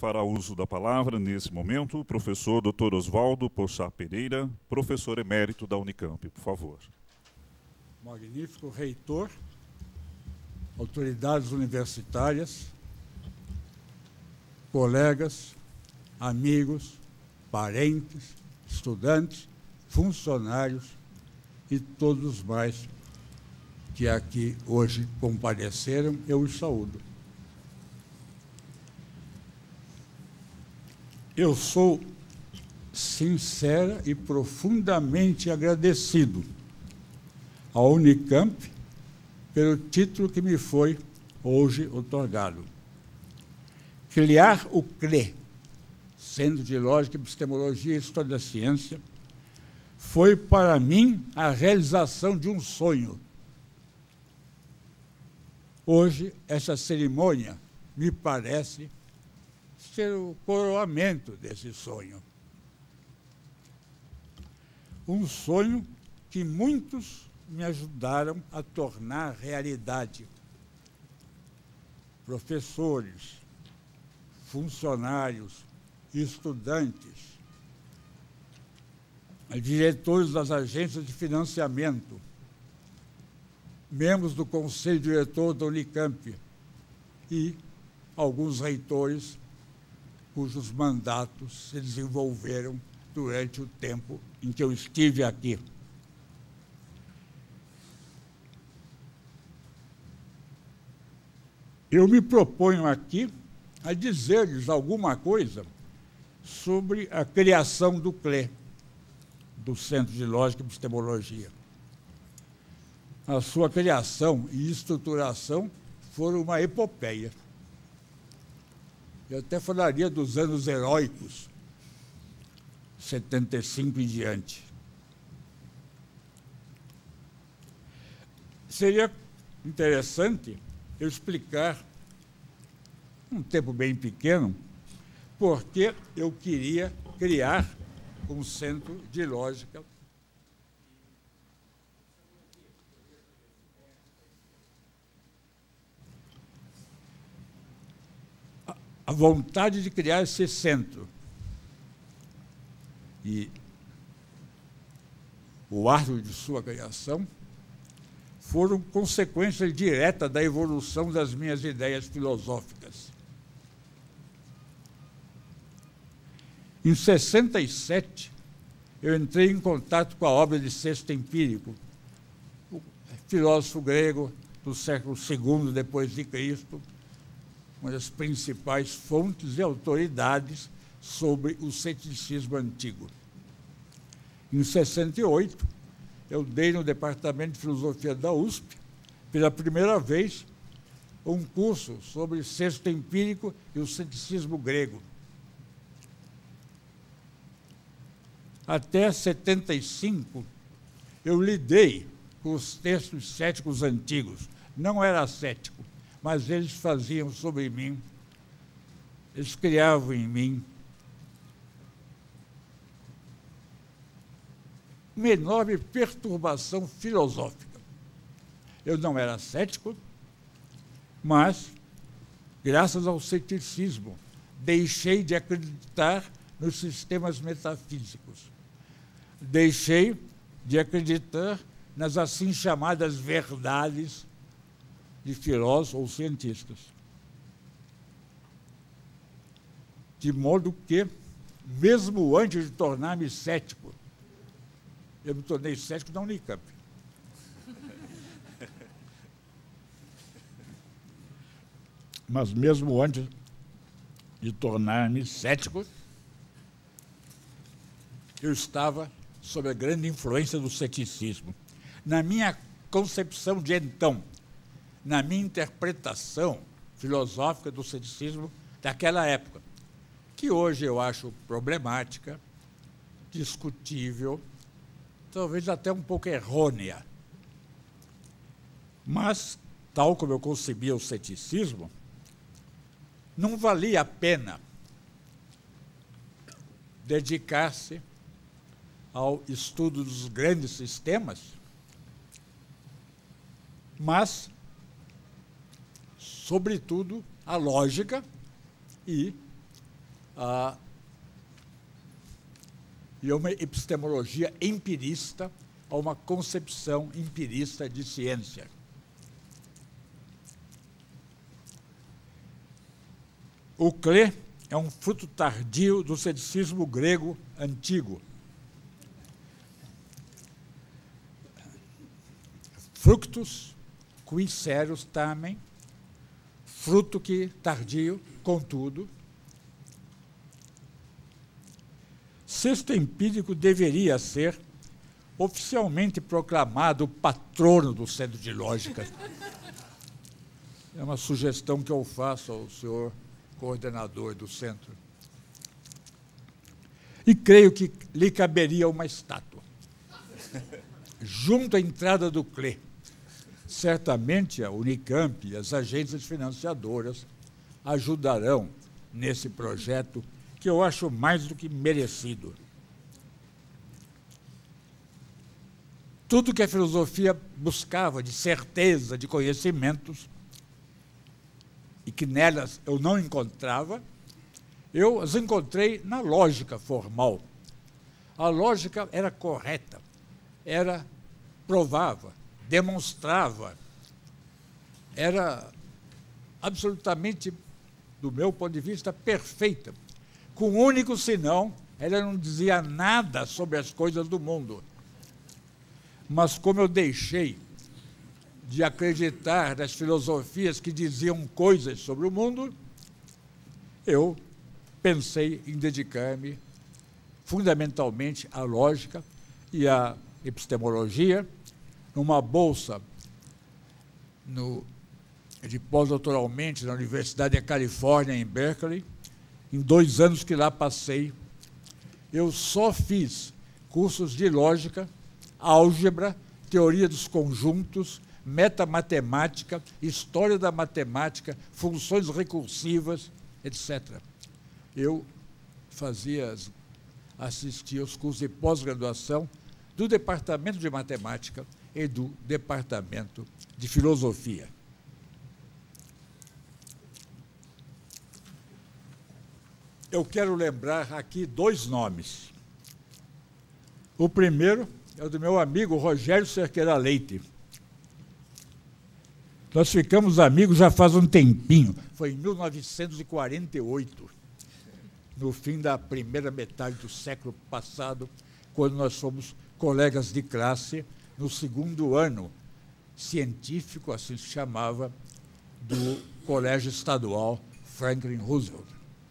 fará uso da palavra, nesse momento, o professor Dr. Oswaldo Pochá Pereira, professor emérito da Unicamp, por favor. Magnífico reitor, autoridades universitárias, colegas, amigos, parentes, estudantes, funcionários e todos mais que aqui hoje compareceram, eu os saúdo. Eu sou sincera e profundamente agradecido à Unicamp pelo título que me foi hoje otorgado. Criar o CLE, Centro de Lógica, Epistemologia e História da Ciência, foi para mim a realização de um sonho. Hoje, essa cerimônia me parece ser o coroamento desse sonho. Um sonho que muitos me ajudaram a tornar realidade. Professores, funcionários, estudantes, diretores das agências de financiamento, membros do Conselho Diretor da Unicamp e alguns reitores cujos mandatos se desenvolveram durante o tempo em que eu estive aqui. Eu me proponho aqui a dizer-lhes alguma coisa sobre a criação do CLE, do Centro de Lógica e Epistemologia. A sua criação e estruturação foram uma epopeia. Eu até falaria dos anos heróicos, 75 em diante. Seria interessante eu explicar, um tempo bem pequeno, porque eu queria criar um centro de lógica. A vontade de criar esse centro e o ato de sua criação foram consequência direta da evolução das minhas ideias filosóficas. Em 67, eu entrei em contato com a obra de Sexto Empírico, o filósofo grego do século II depois de Cristo, uma das principais fontes e autoridades sobre o ceticismo antigo. Em 68, eu dei no Departamento de Filosofia da USP, pela primeira vez, um curso sobre Sexto Empírico e o ceticismo grego. Até 75, eu lidei com os textos céticos antigos. Não era cético, mas eles faziam sobre mim, eles criavam em mim uma enorme perturbação filosófica. Eu não era cético, mas, graças ao ceticismo, deixei de acreditar nos sistemas metafísicos. Deixei de acreditar nas assim chamadas verdades de filósofos ou cientistas. De modo que, mesmo antes de tornar-me cético, eu me tornei cético na Unicamp. Mas mesmo antes de tornar-me cético, eu estava sob a grande influência do ceticismo. Na minha concepção de então, na minha interpretação filosófica do ceticismo daquela época, que hoje eu acho problemática, discutível, talvez até um pouco errônea. Mas, tal como eu concebia o ceticismo, não valia a pena dedicar-se ao estudo dos grandes sistemas, mas, sobretudo, à lógica e e uma epistemologia empirista a uma concepção empirista de ciência. O clé é um fruto tardio do ceticismo grego antigo. Fructus, qui serius tamen, fruto que tardio, contudo. Sexto empírico deveria ser oficialmente proclamado patrono do Centro de Lógica. É uma sugestão que eu faço ao senhor coordenador do centro. E creio que lhe caberia uma estátua, junto à entrada do CLE. Certamente a Unicamp e as agências financiadoras ajudarão nesse projeto, que eu acho mais do que merecido. Tudo que a filosofia buscava de certeza, de conhecimentos, e que nelas eu não encontrava, eu as encontrei na lógica formal. A lógica era correta, provava, demonstrava, era absolutamente, do meu ponto de vista, perfeita. Com um único senão, ela não dizia nada sobre as coisas do mundo. Mas como eu deixei de acreditar nas filosofias que diziam coisas sobre o mundo, eu pensei em dedicar-me fundamentalmente à lógica e à epistemologia, numa bolsa de pós-doutoralmente na Universidade da Califórnia, em Berkeley. Em 2 anos que lá passei, eu só fiz cursos de lógica, álgebra, teoria dos conjuntos, metamatemática, história da matemática, funções recursivas, etc. Eu assistia aos cursos de pós-graduação do Departamento de Matemática e do Departamento de Filosofia. Eu quero lembrar aqui 2 nomes. O primeiro é o do meu amigo Rogério Cerqueira Leite. Nós ficamos amigos já faz um tempinho. Foi em 1948, no fim da primeira metade do século passado, quando nós fomos colegas de classe no 2º ano científico, assim se chamava, do Colégio Estadual Franklin Roosevelt.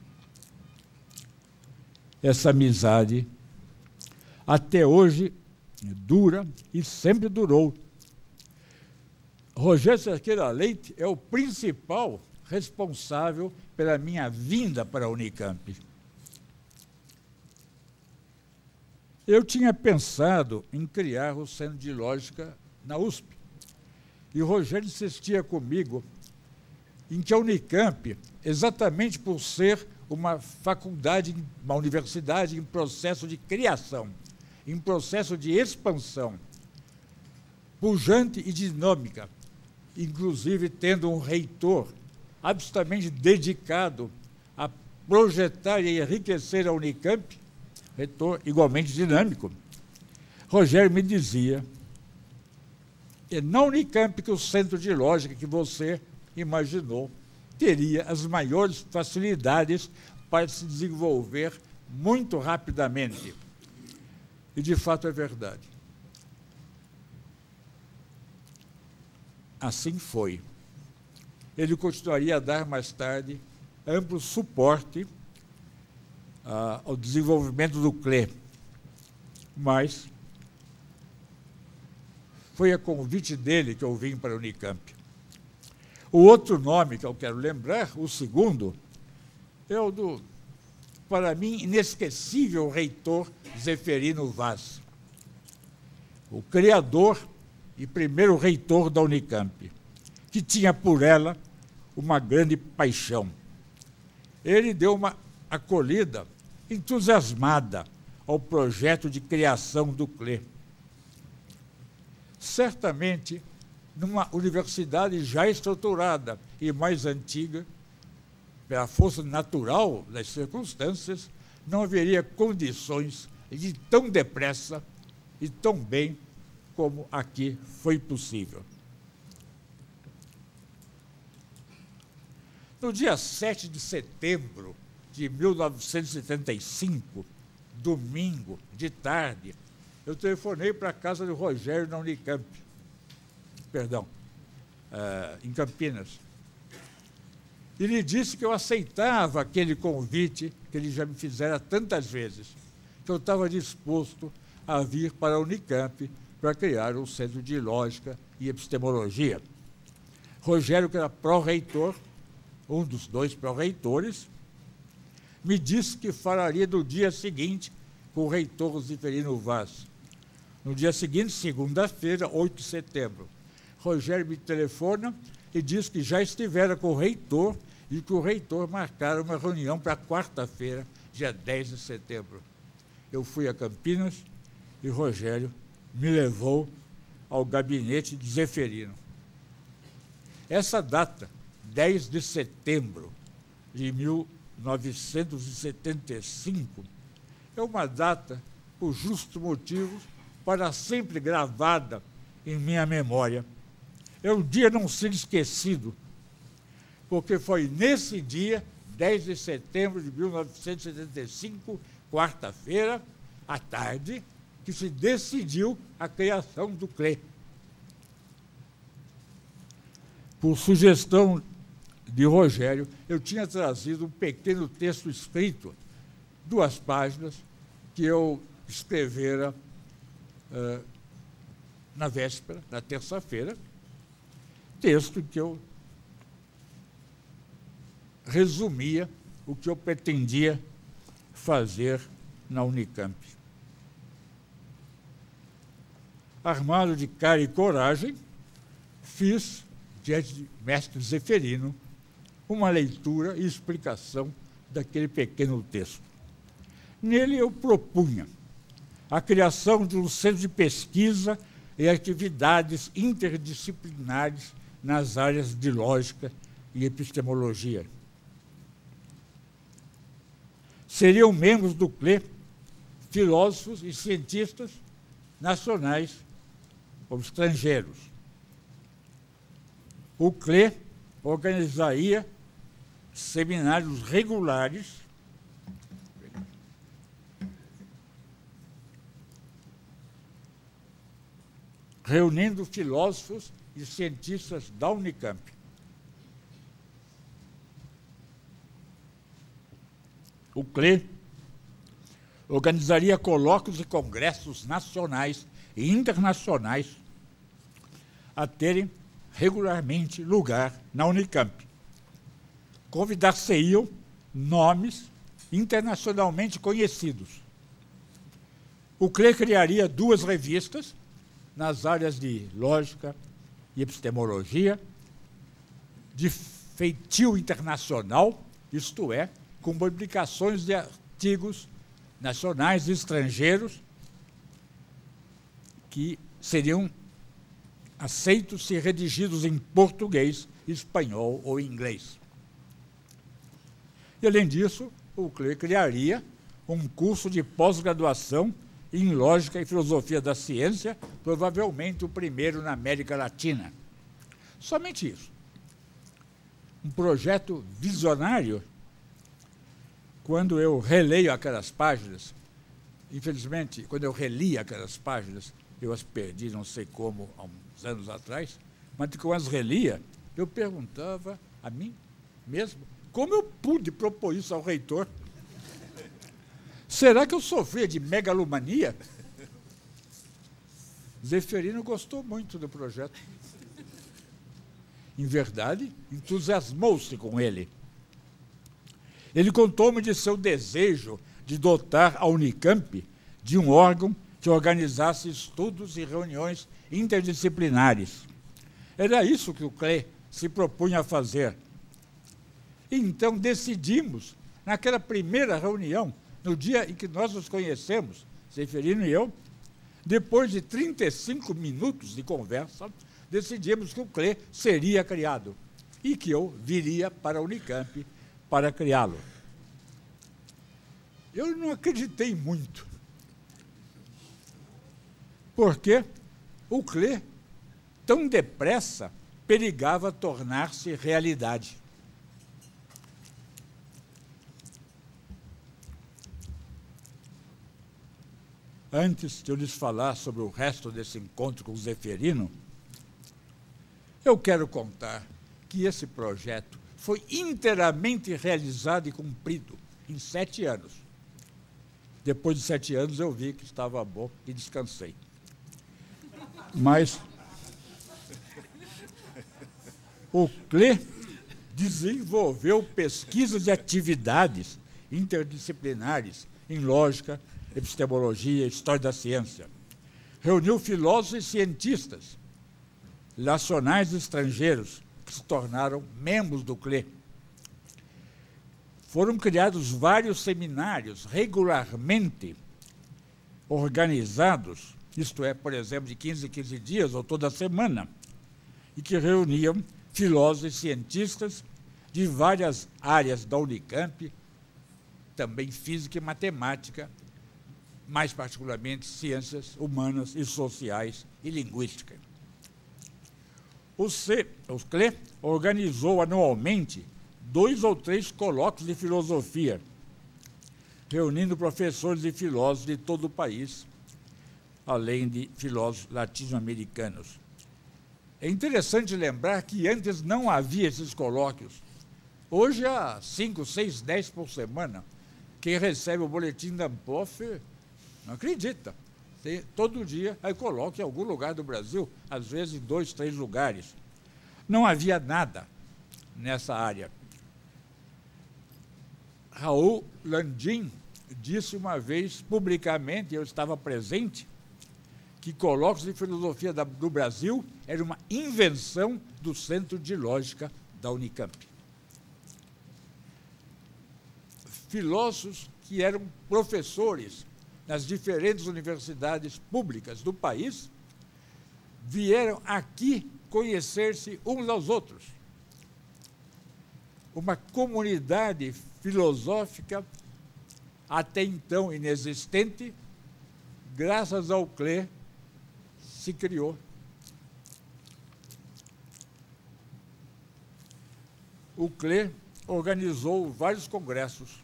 Essa amizade, até hoje, dura e sempre durou. Rogério Cerqueira Leite é o principal responsável pela minha vinda para a Unicamp. Eu tinha pensado em criar o Centro de Lógica na USP. E o Rogério insistia comigo em que a Unicamp, exatamente por ser uma faculdade, uma universidade em processo de criação, em processo de expansão, pujante e dinâmica, inclusive tendo um reitor absolutamente dedicado a projetar e enriquecer a Unicamp, reitor igualmente dinâmico. Rogério me dizia, é na Unicamp que o Centro de Lógica que você imaginou teria as maiores facilidades para se desenvolver muito rapidamente. E, de fato, é verdade. Assim foi. Ele continuaria a dar, mais tarde, amplo suporte ao desenvolvimento do CLE. Mas foi a convite dele que eu vim para a Unicamp. O outro nome que eu quero lembrar, o segundo, é o do, para mim, inesquecível reitor Zeferino Vaz, o criador e primeiro reitor da Unicamp, que tinha por ela uma grande paixão. Ele deu uma acolhida entusiasmada ao projeto de criação do CLE. Certamente, numa universidade já estruturada e mais antiga, pela força natural das circunstâncias, não haveria condições de tão depressa e tão bem como aqui foi possível. No dia 7 de setembro de 1975, domingo, de tarde, eu telefonei para a casa do Rogério na Unicamp, em Campinas. E lhe disse que eu aceitava aquele convite que ele já me fizera tantas vezes, que eu estava disposto a vir para a Unicamp para criar um centro de lógica e epistemologia. Rogério, que era pró-reitor, um dos dois pró-reitores, me disse que falaria no dia seguinte com o reitor Zeferino Vaz. No dia seguinte, segunda-feira, 8 de setembro, Rogério me telefona e diz que já estivera com o reitor e que o reitor marcara uma reunião para quarta-feira, dia 10 de setembro. Eu fui a Campinas e Rogério me levou ao gabinete de Zeferino. Essa data, 10 de setembro de 1975, é uma data, por justos motivos, para sempre gravada em minha memória. É um dia não ser esquecido, porque foi nesse dia, 10 de setembro de 1975, quarta-feira, à tarde, que se decidiu a criação do CLE. Por sugestão de Rogério, eu tinha trazido um pequeno texto escrito, 2 páginas, que eu escrevera na véspera, na terça-feira, texto que eu resumia o que eu pretendia fazer na Unicamp. Armado de cara e coragem, fiz, diante de mestre Zeferino, uma leitura e explicação daquele pequeno texto. Nele eu propunha a criação de um centro de pesquisa e atividades interdisciplinares nas áreas de lógica e epistemologia. Seriam membros do CLE filósofos e cientistas nacionais ou estrangeiros. O CLE organizaria seminários regulares reunindo filósofos e cientistas da Unicamp. O CLE organizaria colóquios e congressos nacionais e internacionais a terem regularmente lugar na Unicamp. Convidar-se-iam nomes internacionalmente conhecidos. O CLE criaria 2 revistas nas áreas de lógica e epistemologia, de feitio internacional, isto é, com publicações de artigos nacionais e estrangeiros que seriam aceitos se redigidos em português, espanhol ou inglês. E, além disso, o CLE criaria um curso de pós-graduação em Lógica e Filosofia da Ciência, provavelmente o primeiro na América Latina. Somente isso. Um projeto visionário. Quando eu releio aquelas páginas, infelizmente, quando eu reli aquelas páginas, eu as perdi, não sei como, há uns anos atrás, mas quando as relia, eu perguntava a mim mesmo como eu pude propor isso ao reitor. Será que eu sofria de megalomania? Zeferino gostou muito do projeto. Em verdade, entusiasmou-se com ele. Ele contou-me de seu desejo de dotar a Unicamp de um órgão que organizasse estudos e reuniões interdisciplinares. Era isso que o CLE se propunha a fazer. E então decidimos, naquela primeira reunião, no dia em que nós nos conhecemos, Zeferino e eu, depois de 35 minutos de conversa, decidimos que o CLE seria criado e que eu viria para a Unicamp para criá-lo. Eu não acreditei muito, porque o CLE, tão depressa, perigava tornar-se realidade. Antes de eu lhes falar sobre o resto desse encontro com o Zeferino, eu quero contar que esse projeto foi inteiramente realizado e cumprido em 7 anos. Depois de 7 anos eu vi que estava bom e descansei. Mas o CLE desenvolveu pesquisas e atividades interdisciplinares em lógica, epistemologia e história da ciência. Reuniu filósofos e cientistas nacionais e estrangeiros que se tornaram membros do CLE. Foram criados vários seminários regularmente organizados, isto é, por exemplo, de 15 em 15 dias ou toda semana, e que reuniam filósofos e cientistas de várias áreas da Unicamp, também física e matemática, mais particularmente ciências humanas e sociais e linguística. O CLE organizou anualmente 2 ou 3 colóquios de filosofia, reunindo professores e filósofos de todo o país, além de filósofos latino-americanos. É interessante lembrar que antes não havia esses colóquios. Hoje há 5, 6, 10 por semana. Quem recebe o boletim da ANPOF não acredita. Todo dia aí colóquio em algum lugar do Brasil, às vezes em 2, 3 lugares. Não havia nada nessa área. Raul Landim disse uma vez publicamente, eu estava presente, que colóquios de filosofia do Brasil era uma invenção do Centro de Lógica da Unicamp. Filósofos que eram professores nas diferentes universidades públicas do país vieram aqui conhecer-se uns aos outros. Uma comunidade filosófica até então inexistente, graças ao CLE, se criou. O CLE organizou vários congressos.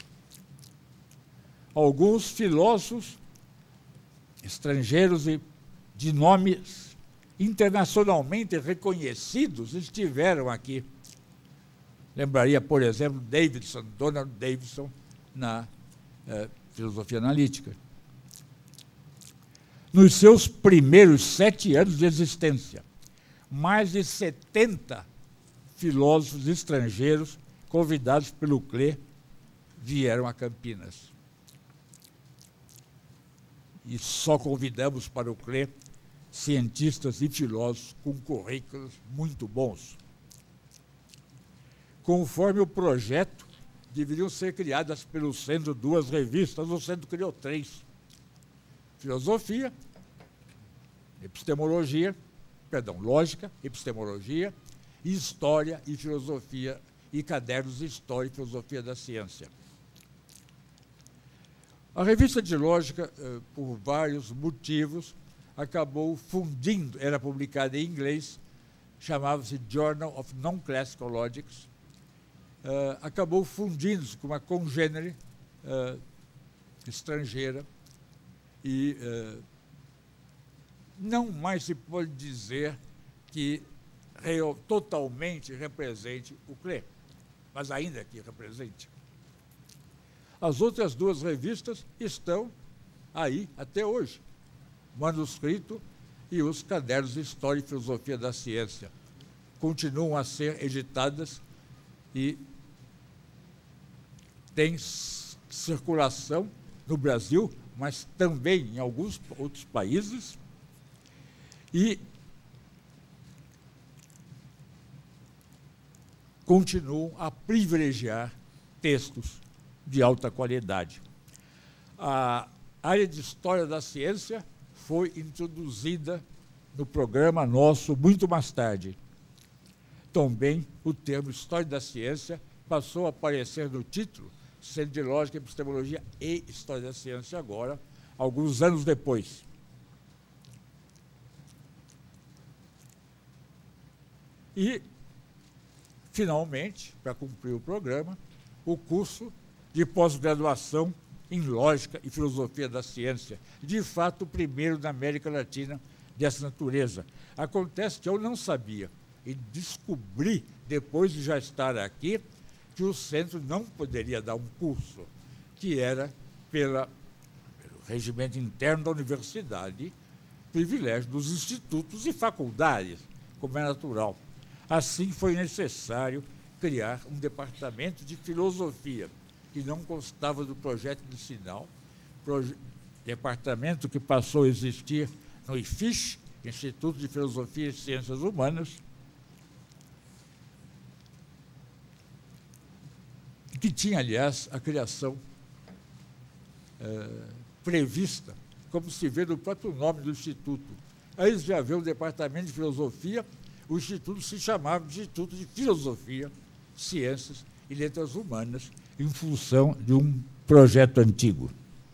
Alguns filósofos estrangeiros e de nomes internacionalmente reconhecidos estiveram aqui. Lembraria, por exemplo, Donald Davidson, na filosofia analítica. Nos seus primeiros 7 anos de existência, mais de 70 filósofos estrangeiros convidados pelo CLE vieram a Campinas. E só convidamos para o CLE cientistas e filósofos com currículos muito bons. Conforme o projeto, deveriam ser criadas pelo Centro 2 revistas, o Centro criou 3. Filosofia, lógica, epistemologia, história e filosofia, e cadernos de história e filosofia da ciência. A revista de lógica, por vários motivos, acabou fundindo, era publicada em inglês, chamava-se Journal of Non-Classical Logics, acabou fundindo-se com uma congênere estrangeira e não mais se pode dizer que totalmente represente o CLE, mas ainda que represente. As outras 2 revistas estão aí até hoje, manuscrito e os cadernos de História e Filosofia da Ciência. Continuam a ser editadas e têm circulação no Brasil, mas também em alguns outros países, e continuam a privilegiar textos de alta qualidade. A área de História da Ciência foi introduzida no programa nosso muito mais tarde. Também o termo História da Ciência passou a aparecer no título Centro de Lógica, Epistemologia e História da Ciência agora, alguns anos depois. E, finalmente, para cumprir o programa, o curso de pós-graduação em Lógica e Filosofia da Ciência, de fato o primeiro da América Latina dessa natureza. Acontece que eu não sabia e descobri, depois de já estar aqui, que o centro não poderia dar um curso, que era, pelo regimento interno da universidade, privilégio dos institutos e faculdades, como é natural. Assim, foi necessário criar um departamento de filosofia, que não constava do projeto inicial, departamento que passou a existir no IFISH, Instituto de Filosofia e Ciências Humanas, que tinha, aliás, a criação prevista, como se vê no próprio nome do Instituto. Aí já havia o Departamento de Filosofia, o Instituto se chamava Instituto de Filosofia, Ciências e Letras Humanas, em função de um projeto antigo.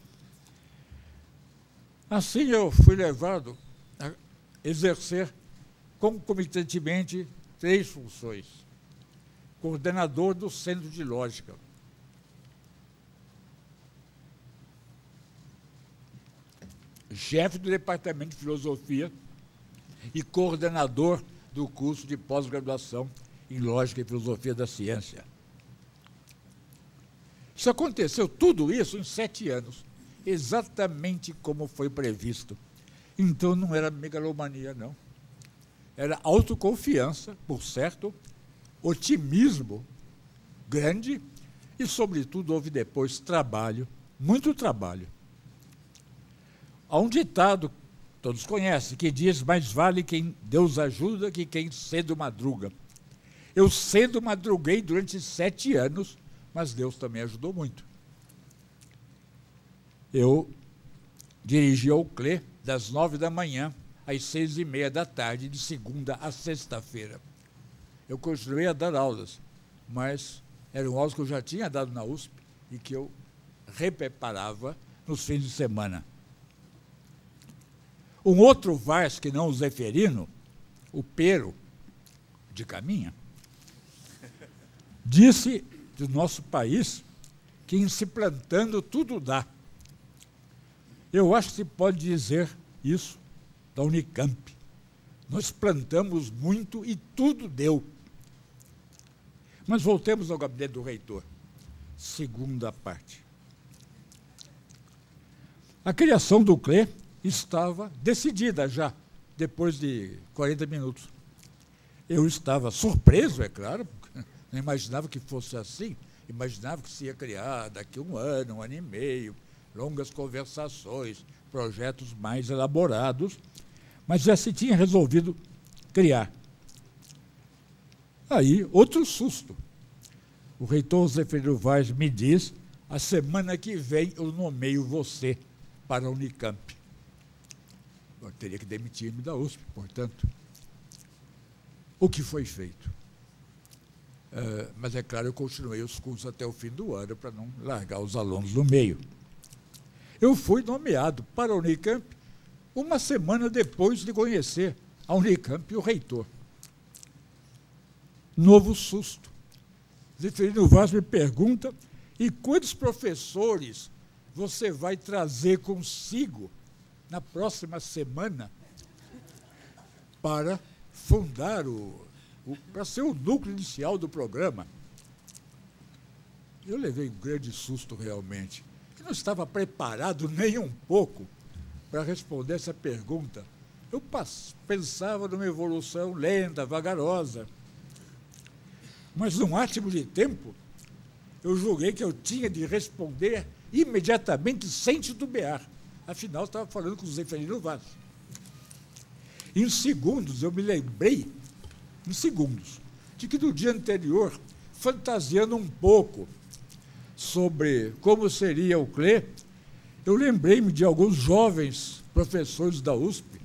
Assim, eu fui levado a exercer concomitantemente 3 funções. Coordenador do Centro de Lógica, chefe do Departamento de Filosofia e coordenador do curso de pós-graduação em Lógica e Filosofia da Ciência. Isso aconteceu, tudo isso, em 7 anos, exatamente como foi previsto. Então, não era megalomania, não. Era autoconfiança, por certo, otimismo grande e, sobretudo, houve depois trabalho, muito trabalho. Há um ditado, todos conhecem, que diz: mais vale quem Deus ajuda que quem cedo madruga. Eu cedo madruguei durante 7 anos, mas Deus também ajudou muito. Eu dirigi ao CLE das 9 da manhã às 6h30 da tarde, de segunda a sexta-feira. Eu continuei a dar aulas, mas eram aulas que eu já tinha dado na USP e que eu repreparava nos fins de semana. Um outro Vars, que não o Zeferino, o Pero de Caminha, disse do nosso país que em se plantando tudo dá. Eu acho que se pode dizer isso da Unicamp. Nós plantamos muito e tudo deu. Mas voltemos ao gabinete do reitor. Segunda parte. A criação do CLE estava decidida já, depois de 40 minutos. Eu estava surpreso, é claro, porque não imaginava que fosse assim. Imaginava que se ia criar daqui a 1 ano, 1 ano e meio, longas conversações, projetos mais elaborados, mas já se tinha resolvido criar. Aí, outro susto. O reitor Zeferino Vaz me diz: a semana que vem eu nomeio você para a Unicamp. Eu teria que demitir-me da USP, portanto. O que foi feito? Mas, é claro, eu continuei os cursos até o fim do ano para não largar os alunos no meio. Eu fui nomeado para a Unicamp 1 semana depois de conhecer a Unicamp e o reitor. Novo susto. Zeferino Vaz me pergunta: e quantos professores você vai trazer consigo na próxima semana para fundar para ser o núcleo inicial do programa? Eu levei um grande susto realmente, que não estava preparado nem um pouco para responder essa pergunta. Eu pensava numa evolução lenta, vagarosa, mas num átimo de tempo eu julguei que eu tinha de responder imediatamente, sem titubear. Afinal, estava falando com o Zeferino Vaz. Em segundos, eu me lembrei, de que no dia anterior, fantasiando um pouco sobre como seria o CLE, eu lembrei-me de alguns jovens professores da USP,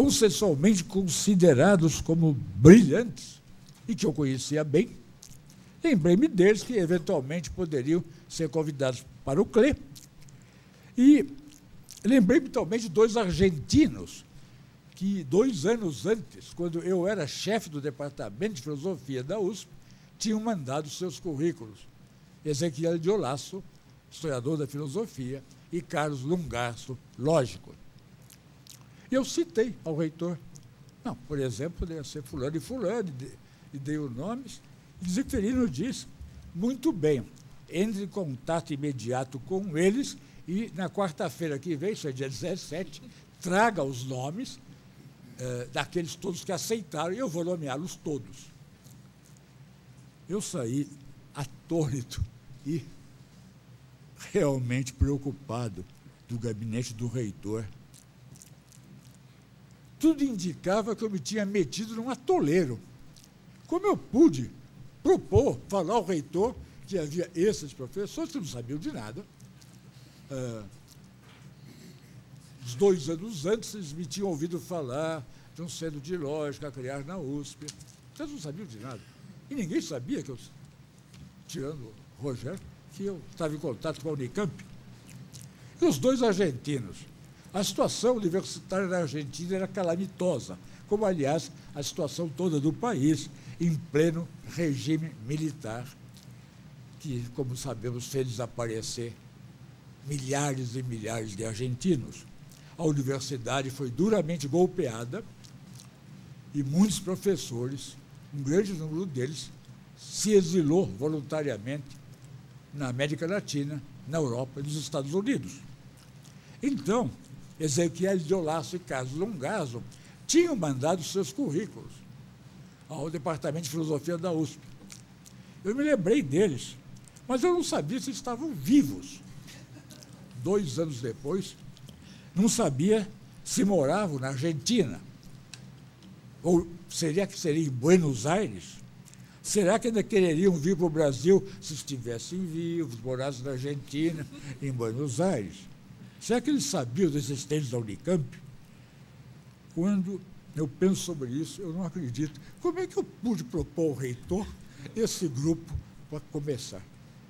consensualmente considerados como brilhantes, e que eu conhecia bem, Lembrei-me deles que, eventualmente, poderiam ser convidados para o CLE. E lembrei-me também de 2 argentinos que, 2 anos antes, quando eu era chefe do Departamento de Filosofia da USP, tinham mandado seus currículos. Ezequiel de Olasso, historiador da filosofia, e Carlos Lungasso, lógico. Eu citei ao reitor. Não, por exemplo, poderia ser fulano e fulano, e dei os nomes. E Zeferino disse, muito bem, entre em contato imediato com eles e, na quarta-feira que vem, isso é dia 17, traga os nomes daqueles todos que aceitaram, e eu vou nomeá-los todos. Eu saí atônito e realmente preocupado do gabinete do reitor. Tudo indicava que eu me tinha metido num atoleiro. Como eu pude propor, falar ao reitor que havia esses professores que não sabiam de nada. Uns 2 anos antes, eles me tinham ouvido falar de um centro de lógica a criar na USP. Eles não sabiam de nada. E ninguém sabia que eu, tirando o Rogério, que eu estava em contato com a Unicamp. E os 2 argentinos. A situação universitária na Argentina era calamitosa, como, aliás, a situação toda do país, em pleno regime militar, que, como sabemos, fez desaparecer milhares e milhares de argentinos. A universidade foi duramente golpeada e muitos professores, um grande número deles, se exilou voluntariamente na América Latina, na Europa e nos Estados Unidos. Então, Ezequiel de Olasso e Carlos Lungasso tinham mandado seus currículos ao Departamento de Filosofia da USP. Eu me lembrei deles, mas eu não sabia se estavam vivos. 2 anos depois, não sabia se moravam na Argentina. Ou seria em Buenos Aires? Será que ainda quereriam vir para o Brasil se estivessem vivos, morassem na Argentina, em Buenos Aires? Será que eles sabiam da existência da Unicamp? Quando eu penso sobre isso, eu não acredito. Como é que eu pude propor ao reitor esse grupo para começar?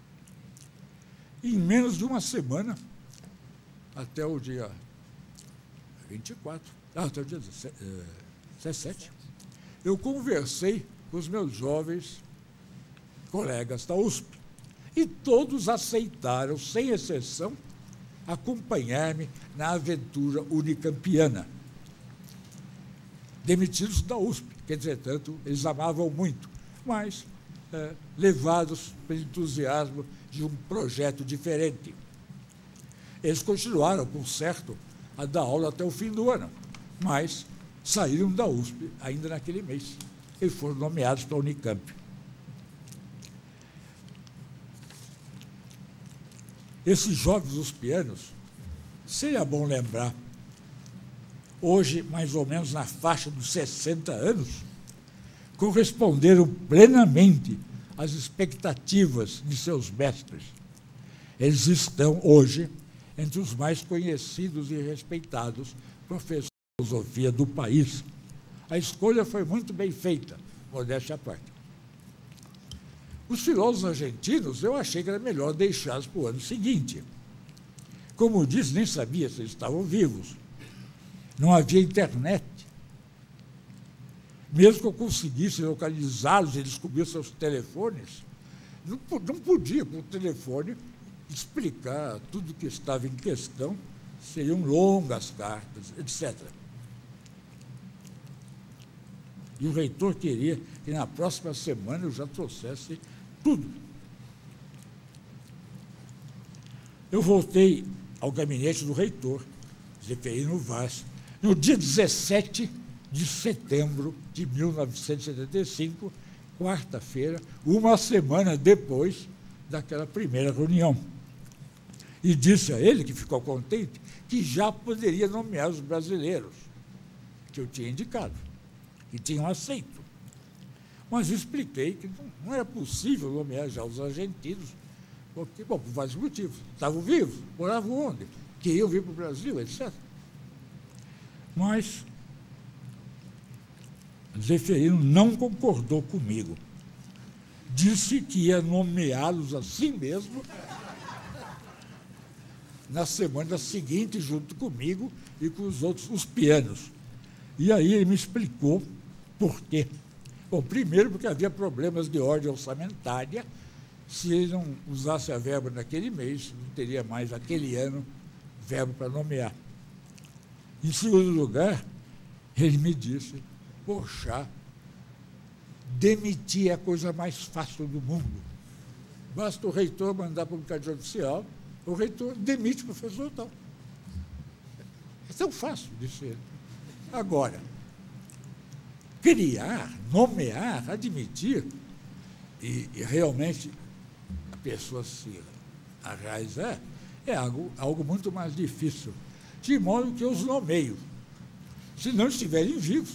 Em menos de uma semana, até o dia 24, até o dia 17, eu conversei com os meus jovens colegas da USP e todos aceitaram, sem exceção, acompanhar-me na aventura unicampiana. Demitidos da USP, que, entretanto, eles amavam muito, mas levados pelo entusiasmo de um projeto diferente. Eles continuaram, por certo, a dar aula até o fim do ano, mas saíram da USP ainda naquele mês e foram nomeados para a Unicamp. Esses jovens uspianos, seria bom lembrar, hoje, mais ou menos na faixa dos 60 anos, corresponderam plenamente às expectativas de seus mestres. Eles estão, hoje, entre os mais conhecidos e respeitados professores de filosofia do país. A escolha foi muito bem feita, modéstia à parte. Os filósofos argentinos, eu achei que era melhor deixá-los para o ano seguinte. Como disse, nem sabia se eles estavam vivos. Não havia internet. Mesmo que eu conseguisse localizá-los e descobrir seus telefones, não podia, por telefone, explicar tudo o que estava em questão, seriam longas cartas, etc. E o reitor queria que na próxima semana eu já trouxesse tudo. Eu voltei ao gabinete do reitor, Zeferino Vaz, no dia 17 de setembro de 1975, quarta-feira, uma semana depois daquela primeira reunião. E disse a ele, que ficou contente, que já poderia nomear os brasileiros, que eu tinha indicado, que tinham aceito. Mas expliquei que não era possível nomear já os argentinos, porque, bom, por vários motivos. Estavam vivos, moravam onde? Queriam vir para o Brasil, etc. Mas Zeferino não concordou comigo. disse que ia nomeá-los assim mesmo na semana seguinte, junto comigo e com os outros, os pianos. E aí ele me explicou por quê. Bom, primeiro porque havia problemas de ordem orçamentária. Se ele não usasse a verba naquele mês, não teria mais aquele ano verba para nomear. Em segundo lugar, ele me disse, poxa, demitir é a coisa mais fácil do mundo. Basta o reitor mandar para o publicação oficial, o reitor demite o professor tal. É tão fácil, disse ele. Agora, criar, nomear, admitir, e realmente a pessoa se arraizar, é algo muito mais difícil. De modo que eu os nomeio. Se não estiverem vivos,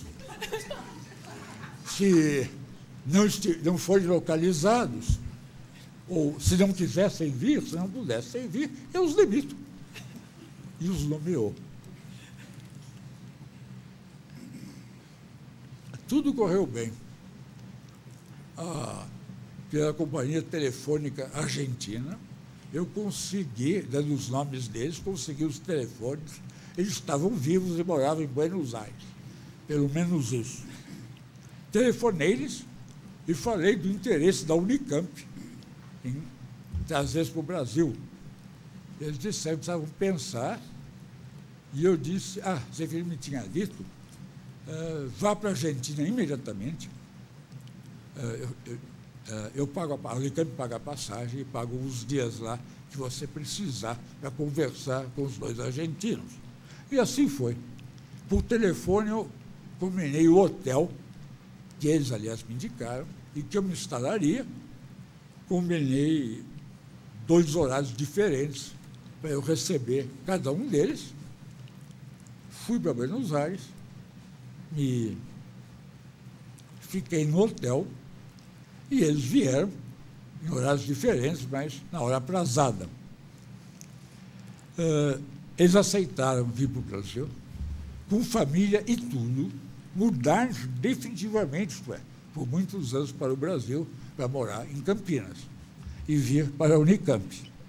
se não forem localizados, ou se não quisessem vir, se não pudessem vir, eu os demito. E os nomeou. Tudo correu bem. Pela companhia telefônica argentina, eu consegui, dando os nomes deles, consegui os telefones. Eles estavam vivos e moravam em Buenos Aires. Pelo menos isso. Telefonei-lhes e falei do interesse da Unicamp em trazer-se para o Brasil. Eles disseram que precisavam pensar, e eu disse, Zeferino me tinha dito, vá para a Argentina imediatamente, eu pago a Unicamp paga a passagem e pago os dias lá que você precisar para conversar com os dois argentinos. E assim foi. Por telefone eu combinei o hotel, que eles, aliás, me indicaram, e que eu me instalaria. Combinei 2 horários diferentes para eu receber cada um deles. Fui para Buenos Aires, fiquei no hotel, e eles vieram em horários diferentes, mas na hora aprazada. Eles aceitaram vir para o Brasil, com família e tudo, mudar definitivamente, isto é, por muitos anos para o Brasil, para morar em Campinas e vir para a Unicamp.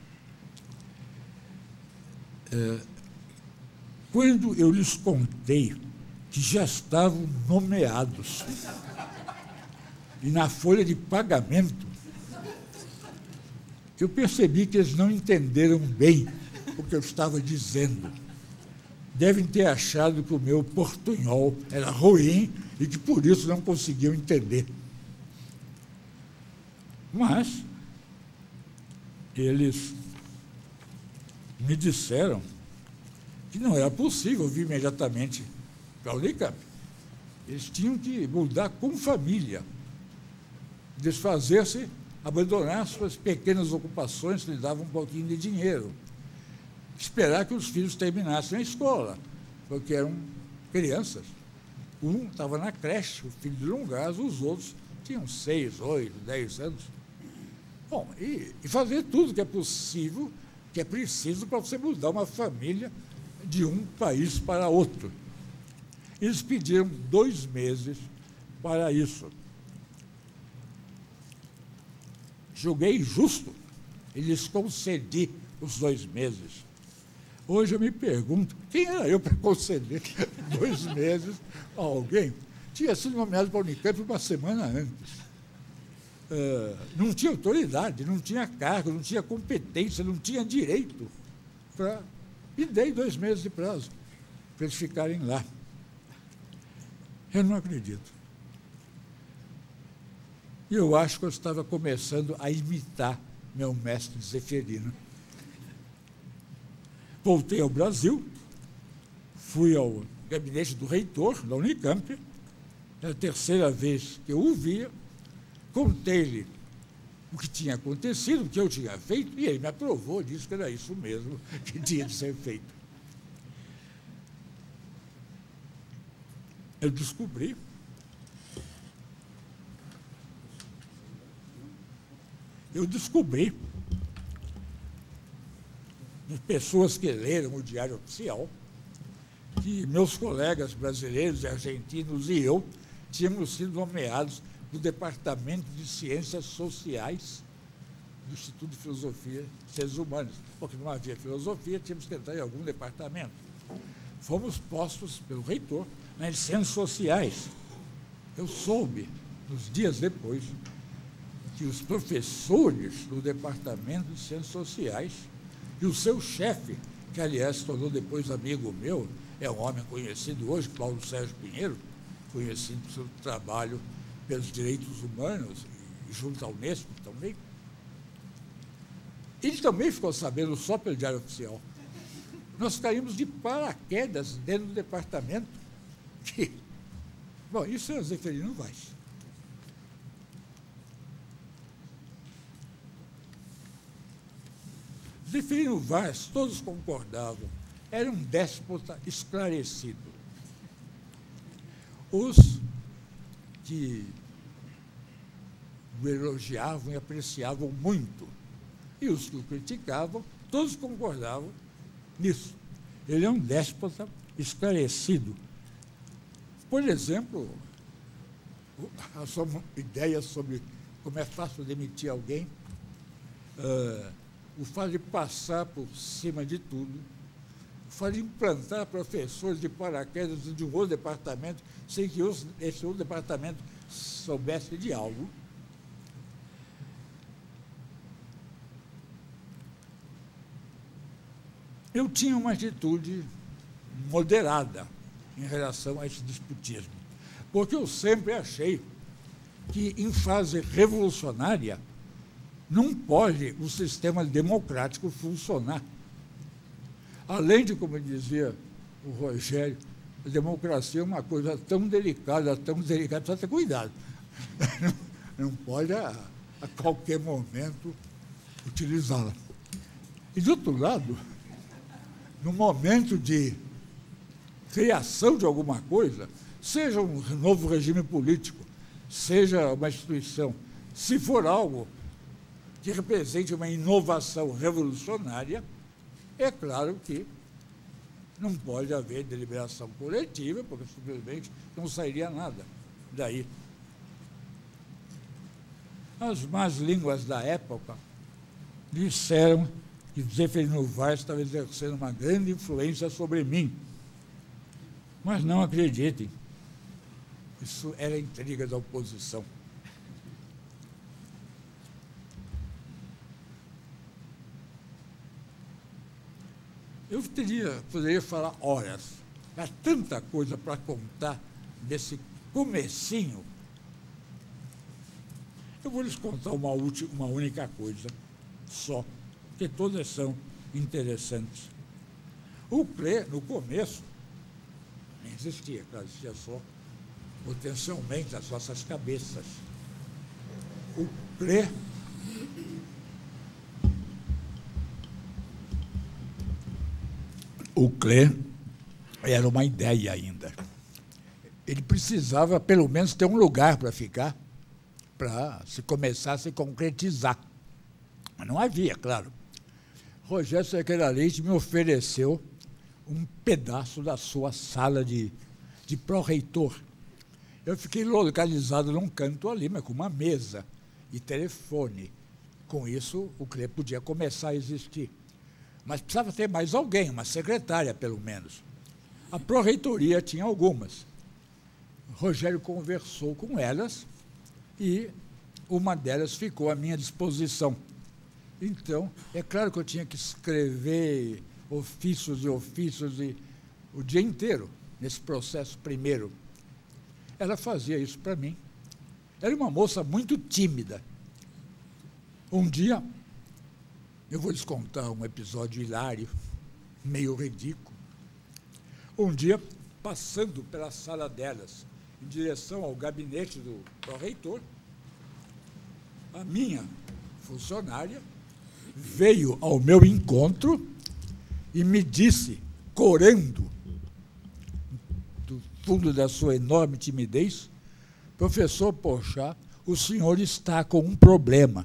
Quando eu lhes contei que já estavam nomeados e na folha de pagamento, eu percebi que eles não entenderam bem o que eu estava dizendo. Devem ter achado que o meu portunhol era ruim e que por isso não conseguiam entender. Mas eles me disseram que não era possível vir imediatamente para a Unicamp. Eles tinham que mudar com família, desfazer-se, abandonar suas pequenas ocupações que lhe davam um pouquinho de dinheiro, esperar que os filhos terminassem a escola, porque eram crianças. Um estava na creche, o filho de Lungás, os outros tinham 6, 8, 10 anos. Bom, e fazer tudo que é possível, que é preciso para você mudar uma família de um país para outro. Eles pediram 2 meses para isso. Julguei justo e lhes concedi os 2 meses. Hoje eu me pergunto, quem era eu para conceder 2 meses a alguém? Tinha sido nomeado para a Unicamp uma semana antes. Não tinha autoridade, não tinha cargo, não tinha competência, não tinha direito. E dei 2 meses de prazo para eles ficarem lá. Eu não acredito. E eu acho que eu estava começando a imitar meu mestre Zeferino. Voltei ao Brasil, fui ao gabinete do reitor da Unicamp, é a 3ª vez que eu o via, contei-lhe o que tinha acontecido, o que eu tinha feito, e ele me aprovou, disse que era isso mesmo que tinha de ser feito. Eu descobri de pessoas que leram o Diário Oficial, que meus colegas brasileiros e argentinos e eu tínhamos sido nomeados do Departamento de Ciências Sociais do Instituto de Filosofia e Ciências Humanas, porque não havia filosofia, tínhamos que entrar em algum departamento. Fomos postos pelo reitor nas Ciências Sociais. Eu soube, nos dias depois, que os professores do Departamento de Ciências Sociais e o seu chefe, que, aliás, se tornou depois amigo meu, é um homem conhecido hoje, Paulo Sérgio Pinheiro, conhecido pelo seu trabalho pelos direitos humanos, e junto à Unesco também. Ele também ficou sabendo só pelo Diário Oficial. Nós caímos de paraquedas dentro do departamento. Bom, isso é o Zeferino Vaz. Zeferino Vaz, todos concordavam, era um déspota esclarecido. Os que o elogiavam e apreciavam muito, e os que o criticavam, todos concordavam nisso. Ele é um déspota esclarecido. Por exemplo, a sua ideia sobre como é fácil demitir alguém, o fato de passar por cima de tudo, o fato de implantar professores de paraquedas de um outro departamento, sem que esse outro departamento soubesse de algo. Eu tinha uma atitude moderada em relação a esse disputismo, porque eu sempre achei que, em fase revolucionária, não pode o sistema democrático funcionar. Além de, como dizia o Rogério, a democracia é uma coisa tão delicada, precisa ter cuidado. Não pode, a qualquer momento, utilizá-la. E, do outro lado, no momento de criação de alguma coisa, seja um novo regime político, seja uma instituição, se for algo que represente uma inovação revolucionária, é claro que não pode haver deliberação coletiva, porque simplesmente não sairia nada daí. As más línguas da época disseram que Zeferino Vaz estava exercendo uma grande influência sobre mim. Mas não acreditem, isso era intriga da oposição. Eu poderia falar horas. Há tanta coisa para contar desse comecinho. Eu vou lhes contar uma única coisa só, porque todas são interessantes. O CLE, no começo, nem existia, claro, existia só potencialmente as nossas cabeças. O CLE era uma ideia ainda. Ele precisava, pelo menos, ter um lugar para ficar, para se começar a se concretizar. Mas não havia, claro. Rogério Cerqueira Leite me ofereceu um pedaço da sua sala de pró-reitor. Eu fiquei localizado num canto ali, mas com uma mesa e telefone. Com isso, o CLE podia começar a existir. Mas precisava ter mais alguém, uma secretária, pelo menos. A pró-reitoria tinha algumas. Rogério conversou com elas e uma delas ficou à minha disposição. Então, é claro que eu tinha que escrever ofícios o dia inteiro, nesse processo primeiro. Ela fazia isso para mim. Era uma moça muito tímida. Um dia, eu vou lhes contar um episódio hilário, meio ridículo. Um dia, passando pela sala delas, em direção ao gabinete do pró-reitor, a minha funcionária veio ao meu encontro e me disse, corando, do fundo da sua enorme timidez, professor Porchat, o senhor está com um problema.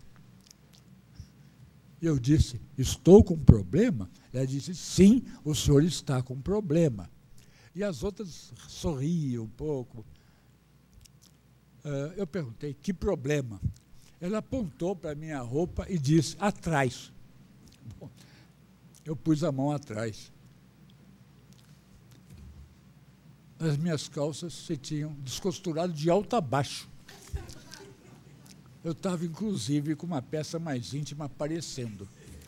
Eu disse, estou com um problema? Ela disse, sim, o senhor está com um problema. E as outras sorriam um pouco. Eu perguntei, que problema? Ela apontou para a minha roupa e disse, atrás. Bom, eu pus a mão atrás. As minhas calças se tinham descosturado de alto a baixo. Eu estava, inclusive, com uma peça mais íntima aparecendo.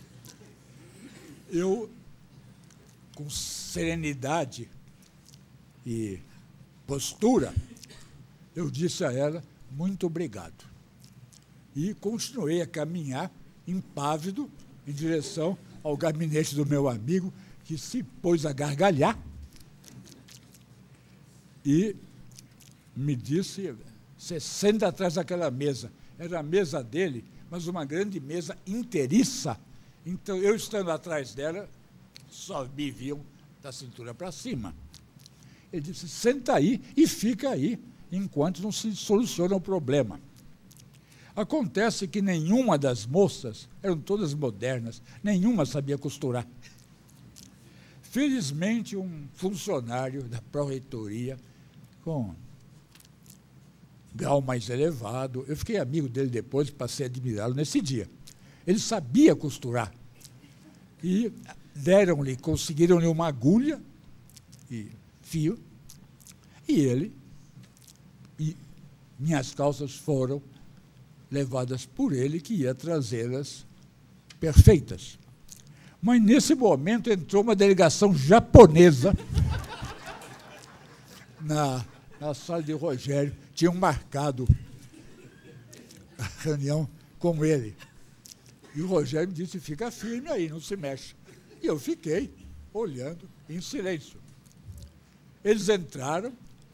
Eu, com serenidade e postura, eu disse a ela, muito obrigado. E continuei a caminhar, impávido, em direção ao gabinete do meu amigo, que se pôs a gargalhar e me disse, você senta atrás daquela mesa. Era a mesa dele, mas uma grande mesa inteiriça. Então, eu estando atrás dela, só me viam da cintura para cima. Ele disse, senta aí e fica aí, enquanto não se soluciona o problema. Acontece que nenhuma das moças, eram todas modernas, nenhuma sabia costurar. Felizmente, um funcionário da pró-reitoria, com grau mais elevado, eu fiquei amigo dele depois, passei a admirá-lo nesse dia. Ele sabia costurar. E conseguiram-lhe uma agulha e fio, e minhas calças foram levadas por ele, que ia trazê-las perfeitas. Mas, nesse momento, entrou uma delegação japonesa na sala de Rogério. Tinham marcado a reunião com ele. E o Rogério me disse, fica firme aí, não se mexe. E eu fiquei olhando em silêncio. Eles entraram,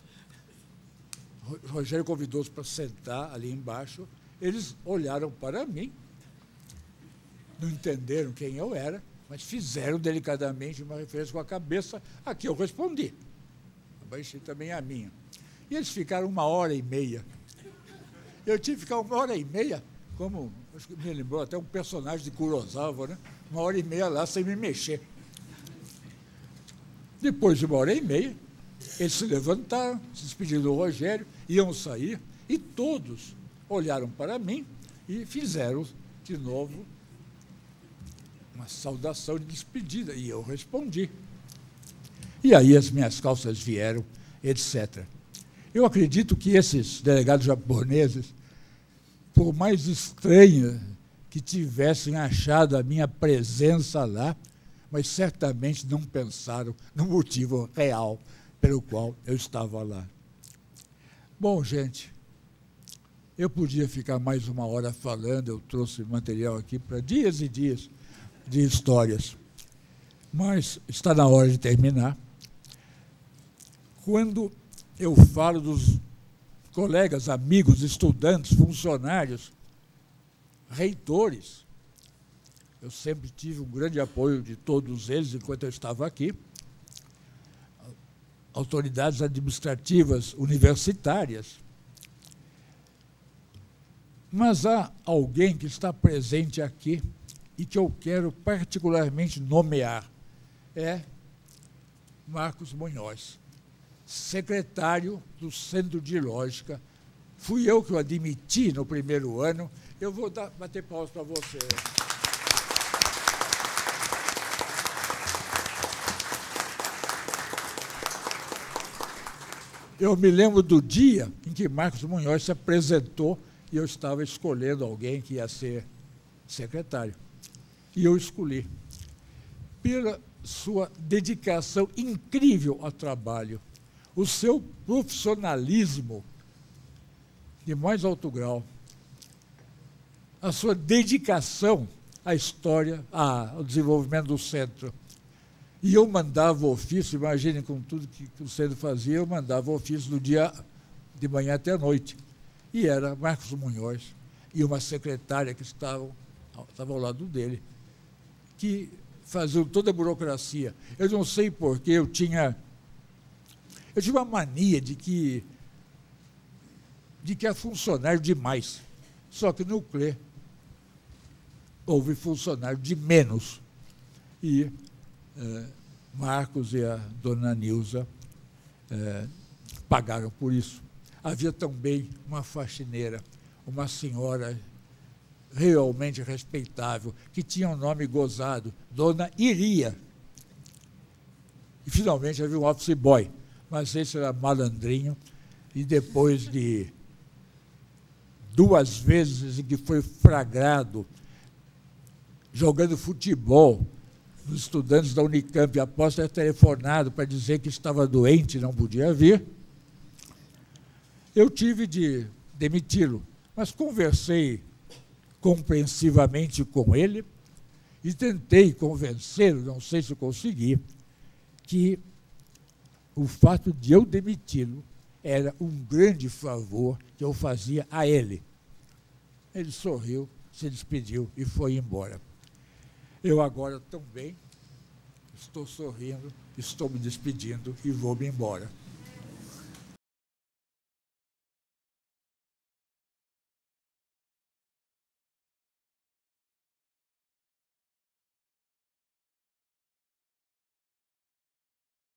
o Rogério convidou-os para sentar ali embaixo, eles olharam para mim, não entenderam quem eu era, mas fizeram delicadamente uma referência com a cabeça, a que eu respondi. Abaixei também a minha. E eles ficaram 1h30. Eu tive que ficar 1h30, como acho que me lembrou até um personagem de Kurosawa, né? 1h30 lá sem me mexer. Depois de 1h30, eles se levantaram, se despediram do Rogério, iam sair, e todos olharam para mim e fizeram de novo uma saudação de despedida, e eu respondi. E aí as minhas calças vieram, etc. Eu acredito que esses delegados japoneses, por mais estranha que tivessem achado a minha presença lá, mas certamente não pensaram no motivo real pelo qual eu estava lá. Bom, gente, eu podia ficar mais 1 hora falando, eu trouxe material aqui para dias e dias de histórias, mas está na hora de terminar. Quando eu falo dos colegas, amigos, estudantes, funcionários, reitores, eu sempre tive um grande apoio de todos eles enquanto eu estava aqui, autoridades administrativas universitárias, mas há alguém que está presente aqui e que eu quero particularmente nomear, é Marcos Munhoz, secretário do Centro de Lógica. Fui eu que o admiti no primeiro ano. Eu vou bater palmas para você. Eu me lembro do dia em que Marcos Munhoz se apresentou e eu estava escolhendo alguém que ia ser secretário. E eu escolhi. Pela sua dedicação incrível ao trabalho, o seu profissionalismo de mais alto grau, a sua dedicação à história, ao desenvolvimento do centro. E eu mandava ofício, imaginem com tudo que o centro fazia, eu mandava ofício do dia de manhã até a noite. E era Marcos Munhoz e uma secretária que estava ao lado dele, que faziam toda a burocracia. Eu não sei porquê, eu tinha uma mania de que é funcionário demais. Só que no CLE houve funcionário de menos. E Marcos e a dona Nilza pagaram por isso. Havia também uma faxineira, uma senhora realmente respeitável, que tinha um nome gozado, Dona Iria. E, finalmente, havia um office boy, mas esse era malandrinho, e depois de 2 vezes em que foi flagrado jogando futebol nos estudantes da Unicamp, após ter telefonado para dizer que estava doente e não podia vir, eu tive de demiti-lo, mas conversei compreensivamente com ele e tentei convencê-lo, não sei se consegui, que o fato de eu demiti-lo era um grande favor que eu fazia a ele. Ele sorriu, se despediu e foi embora. Eu agora também estou sorrindo, estou me despedindo e vou-me embora.